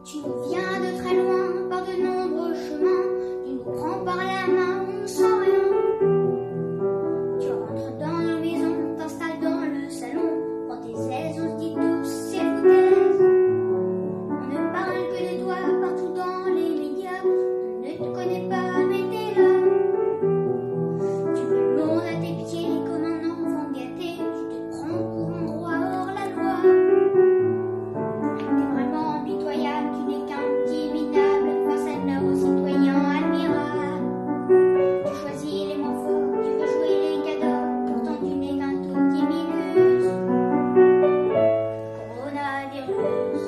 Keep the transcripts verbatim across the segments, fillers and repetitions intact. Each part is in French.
Tu nous viens de très loin, par de nombreux chemins. Tu nous prends par la main, on ne sent rien. Tu rentres dans nos maisons, t'installes dans le salon. Prends tes aises, on se dit tous c'est foutaise. On ne parle que de toi partout dans les médias. On ne te connaît pas, mais t'es là. Tu me lourdes à tes pieds comme un enfant gâté. Tu te prends pour un roi hors la loi. T'es vraiment impitoyable, tu n'es qu'un petit minable face à nos citoyens admirables. Tu choisis les mots forts, tu veux jouer les cadeaux, pourtant tu n'es qu'un tout petit minus. Coronavirus.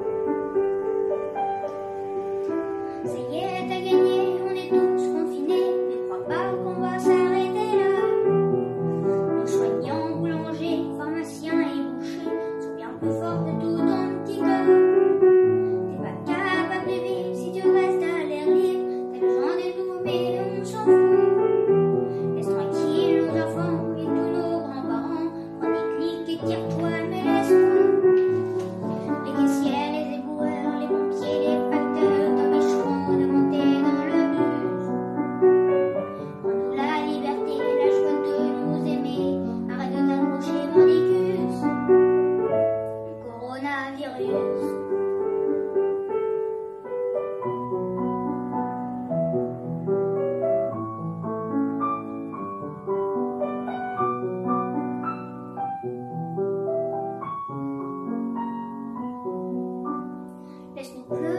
Ça y est, t'as gagné, on est tous confinés. Ne crois pas qu'on va s'arrêter là. Nos soignants, boulangers, pharmaciens et bouchers sont bien plus forts que tout ton petit corps. T'es pas capable de vivre si tu restes à l'air libre. T'as besoin de nous, mais on s'en fout. Laisse tranquille nos enfants et tous nos grands-parents. Prends des clics et tire-toi, mais laisse-nous. Les caissières, les éboueurs, les pompiers, les facteurs t'empêcheront de monter dans le bus. Prends-nous la liberté, la joie de nous aimer. Arrête de t'approcher, mordicus. Le coronavirus. Laisse-nous pleurer.